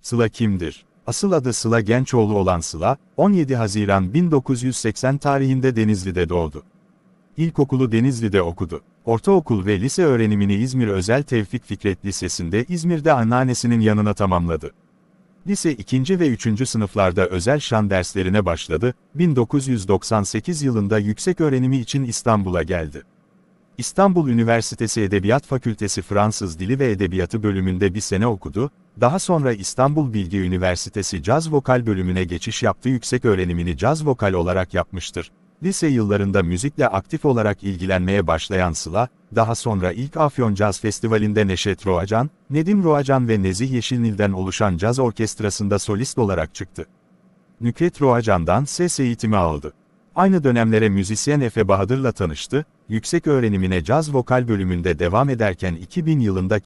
Sıla kimdir? Asıl adı Sıla Gençoğlu olan Sıla, 17 Haziran 1980 tarihinde Denizli'de doğdu. İlkokulu Denizli'de okudu. Ortaokul ve lise öğrenimini İzmir Özel Tevfik Fikret Lisesi'nde İzmir'de anneannesinin yanına tamamladı. Lise 2. ve 3. sınıflarda özel şan derslerine başladı, 1998 yılında yükseköğrenimi için İstanbul'a geldi. İstanbul Üniversitesi Edebiyat Fakültesi Fransız Dili ve Edebiyatı bölümünde bir sene okudu, daha sonra İstanbul Bilgi Üniversitesi Caz Vokal bölümüne geçiş yaptı, yükseköğrenimini caz vokal olarak yapmıştır. Lise yıllarında müzikle aktif olarak ilgilenmeye başlayan Sıla, daha sonra ilk Afyon Caz Festivali'nde Neşet Roacan, Nedim Roacan ve Nezih Yeşilnil'den oluşan caz orkestrasında solist olarak çıktı. Nükhet Roacan'dan ses eğitimi aldı. Aynı dönemlere müzisyen Efe Bahadır'la tanıştı, yüksek öğrenimine caz vokal bölümünde devam ederken 2000 yılında